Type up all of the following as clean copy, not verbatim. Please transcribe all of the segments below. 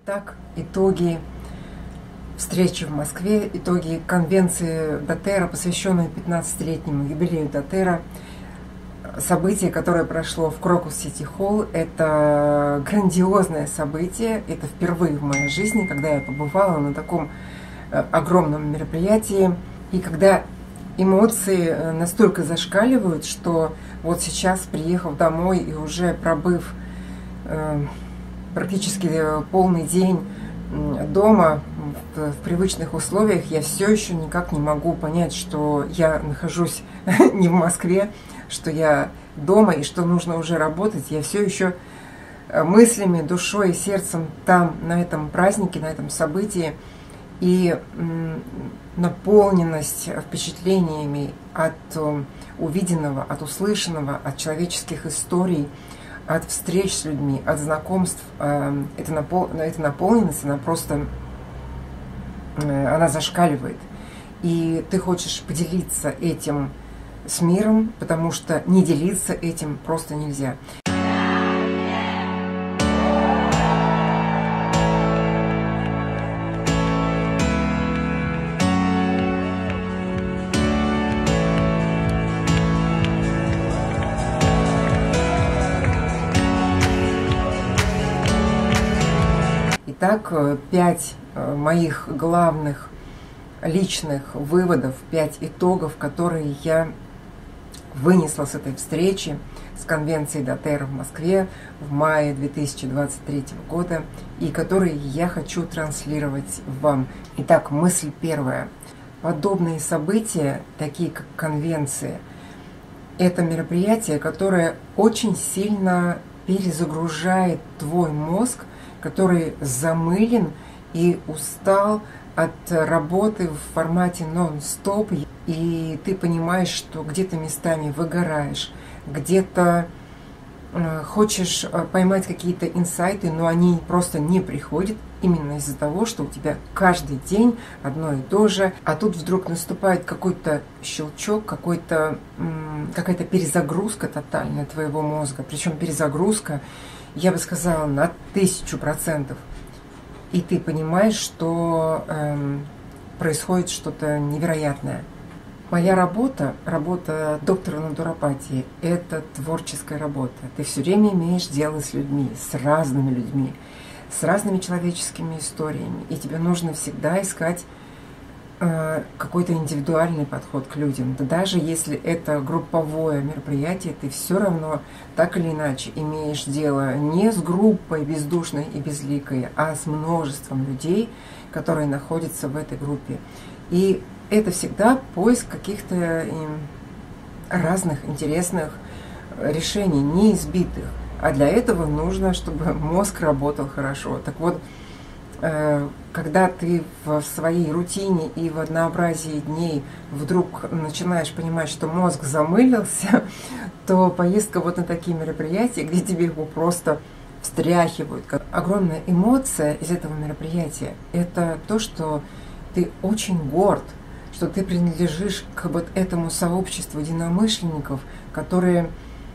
Итак, итоги встречи в Москве, итоги конвенции ДОТЕРА, посвященной 15-летнему юбилею ДОТЕРА. Событие, которое прошло в Крокус Сити Холл, это грандиозное событие. Это впервые в моей жизни, когда я побывала на таком огромном мероприятии. И когда эмоции настолько зашкаливают, что вот сейчас, приехав домой и уже пробыв практически полный день дома в привычных условиях, я все еще никак не могу понять, что я нахожусь не в Москве, что я дома и что нужно уже работать. Я все еще мыслями, душой и сердцем там, на этом празднике, на этом событии. И наполненность впечатлениями от увиденного, от услышанного, от человеческих историй, от встреч с людьми, от знакомств, эта наполненность, она просто, она зашкаливает. И ты хочешь поделиться этим с миром, потому что не делиться этим просто нельзя. Итак, 5 моих главных личных выводов, 5 итогов, которые я вынесла с этой встречи, с конвенцией ДОТЕРА в Москве в мае 2023 года, и которые я хочу транслировать вам. Итак, мысль первая. Подобные события, такие как конвенция, это мероприятие, которое очень сильно перезагружает твой мозг, который замылен и устал от работы в формате нон-стоп, и ты понимаешь, что где-то местами выгораешь, где-то хочешь поймать какие-то инсайты, но они просто не приходят именно из-за того, что у тебя каждый день одно и то же, а тут вдруг наступает какой-то щелчок, какая-то перезагрузка тотальная твоего мозга, причем перезагрузка, я бы сказала, на 1000%. И ты понимаешь, что происходит что-то невероятное. Моя работа, работа доктора натуропатии, это творческая работа. Ты все время имеешь дело с людьми, с разными человеческими историями. И тебе нужно всегда искать какой-то индивидуальный подход к людям. Да даже если это групповое мероприятие, ты все равно так или иначе имеешь дело не с группой бездушной и безликой, а с множеством людей, которые находятся в этой группе. И это всегда поиск каких-то разных интересных решений, неизбитых. А для этого нужно, чтобы мозг работал хорошо. Так вот, когда ты в своей рутине и в однообразии дней вдруг начинаешь понимать, что мозг замылился, то поездка вот на такие мероприятия, где тебе его просто встряхивают. Огромная эмоция из этого мероприятия – это то, что ты очень горд, что ты принадлежишь к вот этому сообществу единомышленников, которые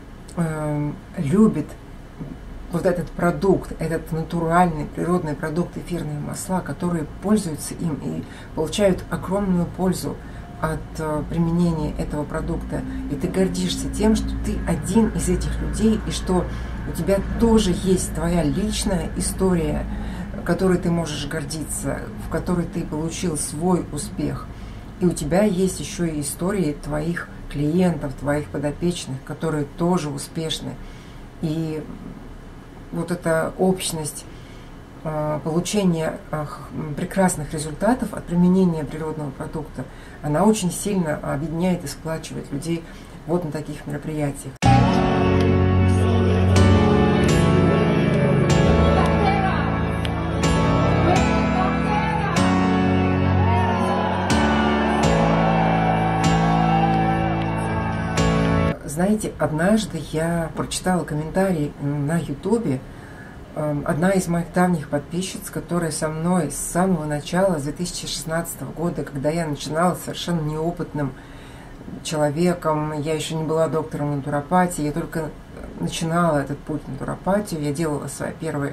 любят вот этот продукт, этот натуральный природный продукт, эфирные масла, которые пользуются им и получают огромную пользу от применения этого продукта. И ты гордишься тем, что ты один из этих людей, и что у тебя тоже есть твоя личная история, которой ты можешь гордиться, в которой ты получил свой успех. И у тебя есть еще и истории твоих клиентов, твоих подопечных, которые тоже успешны. И вот эта общность получения прекрасных результатов от применения природного продукта, она очень сильно объединяет и сплачивает людей вот на таких мероприятиях. Знаете, однажды я прочитала комментарий на Ютубе. Одна из моих давних подписчиц, которая со мной с самого начала, с 2016 года, когда я начинала совершенно неопытным человеком, я еще не была доктором натуропатии, я только начинала этот путь в натуропатию, я делала свои первые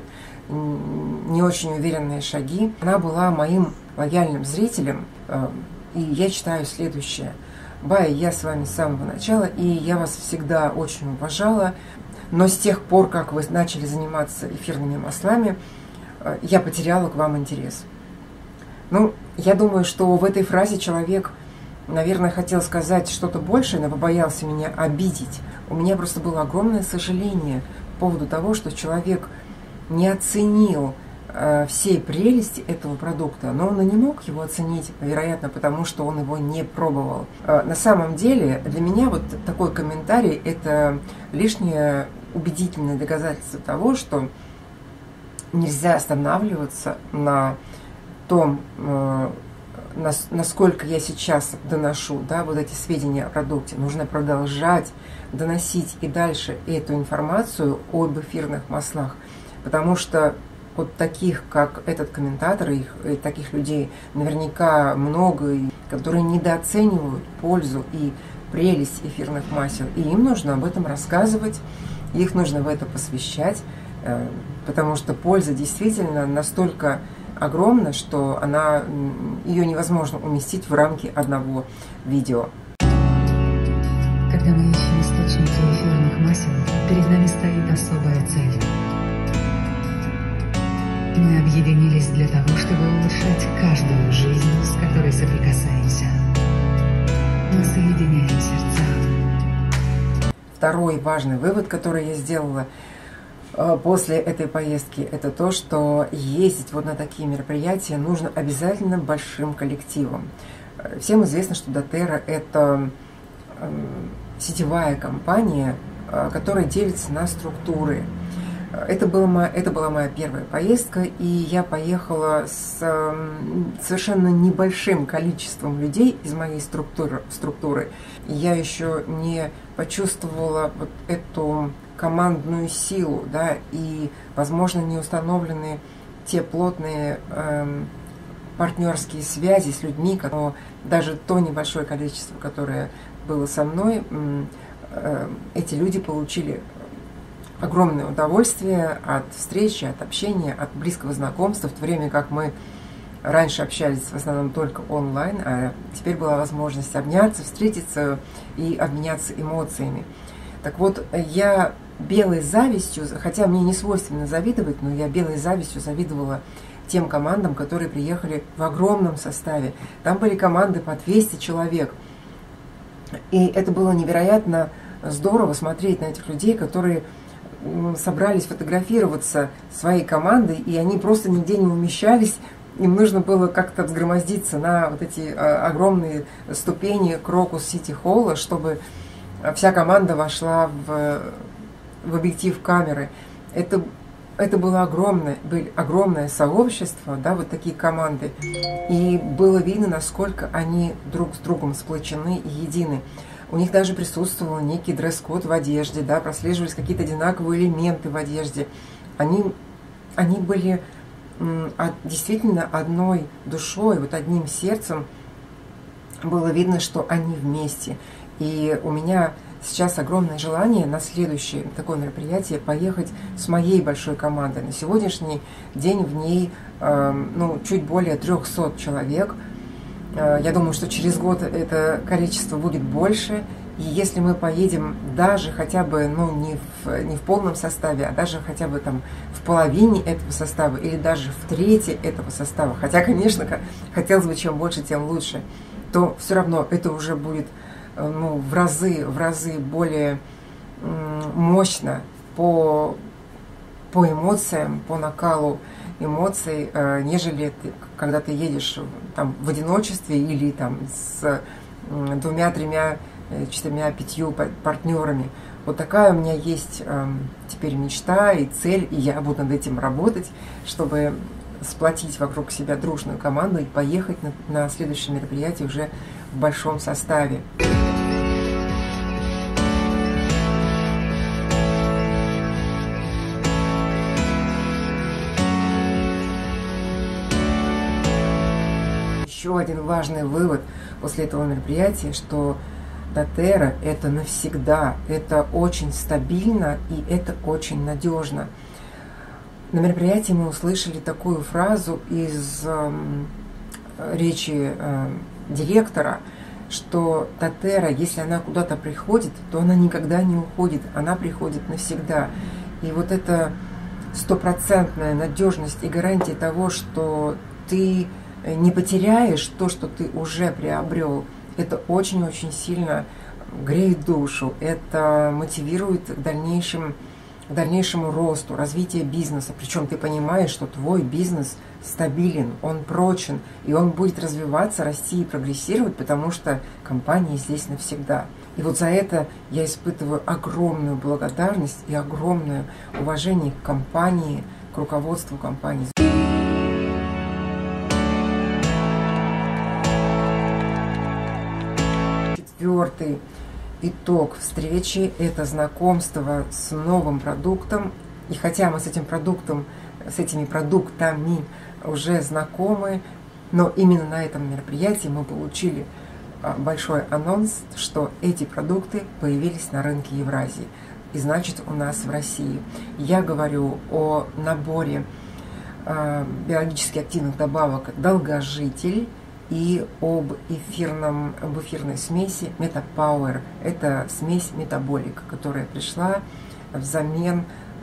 не очень уверенные шаги. Она была моим лояльным зрителем, и я читаю следующее. Бая, я с вами с самого начала, и я вас всегда очень уважала, но с тех пор, как вы начали заниматься эфирными маслами, я потеряла к вам интерес. Ну, я думаю, что в этой фразе человек, наверное, хотел сказать что-то большее, но побоялся меня обидеть. У меня просто было огромное сожаление по поводу того, что человек не оценил всей прелести этого продукта, но он и не мог его оценить, вероятно, потому что он его не пробовал. На самом деле, для меня вот такой комментарий – это лишнее убедительное доказательство того, что нельзя останавливаться на том, насколько я сейчас доношу, да, вот эти сведения о продукте. Нужно продолжать доносить и дальше эту информацию об эфирных маслах, потому что вот таких, как этот комментатор, и таких людей наверняка много, которые недооценивают пользу и прелесть эфирных масел. И им нужно об этом рассказывать, их нужно в это посвящать, потому что польза действительно настолько огромна, что ее невозможно уместить в рамки одного видео. Когда мы ищем источники эфирных масел, перед нами стоит особая цель. Мы объединились для того, чтобы улучшать каждую жизнь, с которой соприкасаемся. Мы соединяем сердца. Второй важный вывод, который я сделала после этой поездки, это то, что ездить вот на такие мероприятия нужно обязательно большим коллективом. Всем известно, что doTERRA – это сетевая компания, которая делится на структуры. Это была моя первая поездка, и я поехала с совершенно небольшим количеством людей из моей структуры. Я еще не почувствовала вот эту командную силу, да, и, возможно, не установлены те плотные партнерские связи с людьми, но даже то небольшое количество, которое было со мной, эти люди получили огромное удовольствие от встречи, от общения, от близкого знакомства, в то время как мы раньше общались в основном только онлайн, а теперь была возможность обняться, встретиться и обменяться эмоциями. Так вот, я белой завистью, хотя мне не свойственно завидовать, но я белой завистью завидовала тем командам, которые приехали в огромном составе. Там были команды по 200 человек. И это было невероятно здорово смотреть на этих людей, которые собрались фотографироваться своей командой, и они просто нигде не умещались. Им нужно было как-то взгромоздиться на вот эти огромные ступени Крокус Сити Холла, чтобы вся команда вошла в объектив камеры. Это было огромное сообщество, да, вот такие команды. И было видно, насколько они друг с другом сплочены и едины. У них даже присутствовал некий дресс-код в одежде, да, прослеживались какие-то одинаковые элементы в одежде. Они были действительно одной душой, вот одним сердцем. Было видно, что они вместе. И у меня сейчас огромное желание на следующее такое мероприятие поехать с моей большой командой. На сегодняшний день в ней чуть более 300 человек. Я думаю, что через год это количество будет больше. И если мы поедем даже хотя бы не в полном составе, а даже хотя бы там в половине этого состава или даже в трети этого состава, хотя, конечно, хотелось бы чем больше, тем лучше, то все равно это уже будет в разы более мощно по эмоциям, по накалу эмоций, нежели когда ты едешь там в одиночестве или там с 2, 3, 4, 5 партнерами. Вот такая у меня есть теперь мечта и цель, и я буду над этим работать, чтобы сплотить вокруг себя дружную команду и поехать на следующее мероприятие уже в большом составе. Еще один важный вывод после этого мероприятия, что doTERRA – это навсегда, это очень стабильно и это очень надежно. На мероприятии мы услышали такую фразу из речи директора, что Татера, если она куда-то приходит, то она никогда не уходит, она приходит навсегда. И вот эта стопроцентная надежность и гарантия того, что ты не потеряешь то, что ты уже приобрел, это очень-очень сильно греет душу, это мотивирует к дальнейшему росту, развитию бизнеса. Причем ты понимаешь, что твой бизнес стабилен, он прочен, и он будет развиваться, расти и прогрессировать, потому что компания здесь навсегда. И вот за это я испытываю огромную благодарность и огромное уважение к компании, к руководству компании. Четвертый итог встречи – это знакомство с новым продуктом. И хотя мы с этими продуктами уже знакомы, но именно на этом мероприятии мы получили большой анонс, что эти продукты появились на рынке Евразии. И значит, у нас в России. Я говорю о наборе биологически активных добавок «Долгожитель» и об эфирной смеси Метапауэр. Это смесь метаболика, которая пришла взамен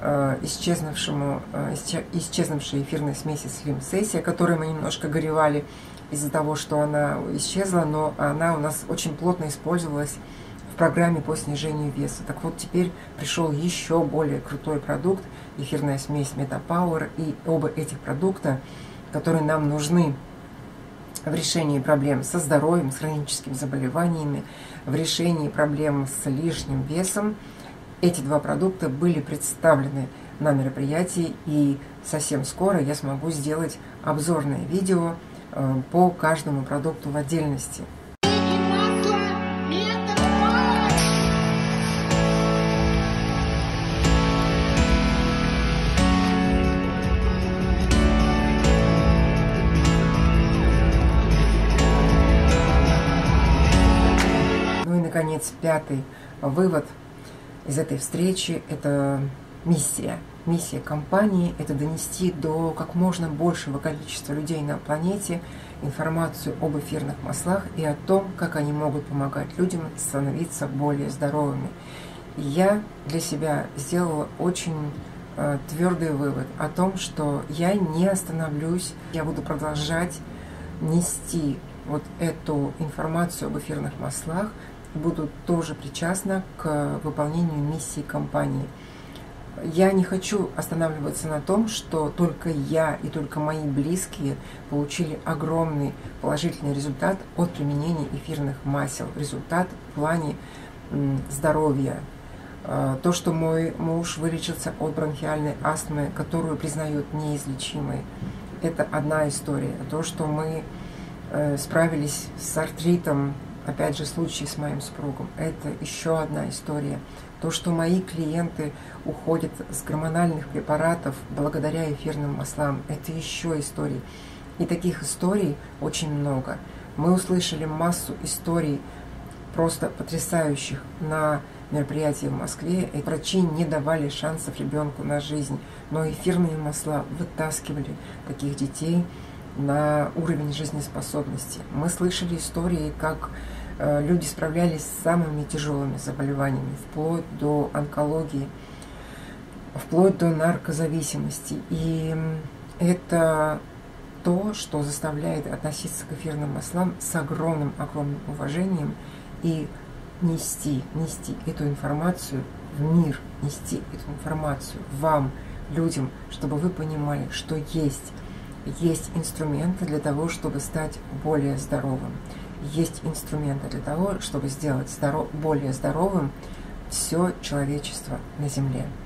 исчезнувшей эфирной смеси Slim Session, о которой мы немножко горевали из-за того, что она исчезла, но она у нас очень плотно использовалась в программе по снижению веса. Так вот, теперь пришел еще более крутой продукт, эфирная смесь Метапауэр, и оба этих продукта, которые нам нужны в решении проблем со здоровьем, с хроническими заболеваниями, в решении проблем с лишним весом. Эти два продукта были представлены на мероприятии, и совсем скоро я смогу сделать обзорное видео по каждому продукту в отдельности. Ну и, наконец, пятый вывод из этой встречи – это миссия. Миссия компании – это донести до как можно большего количества людей на планете информацию об эфирных маслах и о том, как они могут помогать людям становиться более здоровыми. И я для себя сделала очень твердый вывод о том, что я не остановлюсь, я буду продолжать нести вот эту информацию об эфирных маслах, буду тоже причастна к выполнению миссии компании. Я не хочу останавливаться на том, что только я и только мои близкие получили огромный положительный результат от применения эфирных масел. Результат в плане здоровья. То, что мой муж вылечился от бронхиальной астмы, которую признают неизлечимой, это одна история. То, что мы справились с артритом, опять же, случай с моим супругом, это еще одна история. То, что мои клиенты уходят с гормональных препаратов благодаря эфирным маслам, это еще истории. И таких историй очень много. Мы услышали массу историй просто потрясающих на мероприятии в Москве. И врачи не давали шансов ребенку на жизнь, но эфирные масла вытаскивали таких детей на уровень жизнеспособности. Мы слышали истории, как люди справлялись с самыми тяжелыми заболеваниями, вплоть до онкологии, вплоть до наркозависимости. И это то, что заставляет относиться к эфирным маслам с огромным уважением и нести эту информацию в мир, нести эту информацию вам, людям, чтобы вы понимали, что есть инструменты для того, чтобы стать более здоровым. Есть инструменты для того, чтобы сделать более здоровым все человечество на Земле.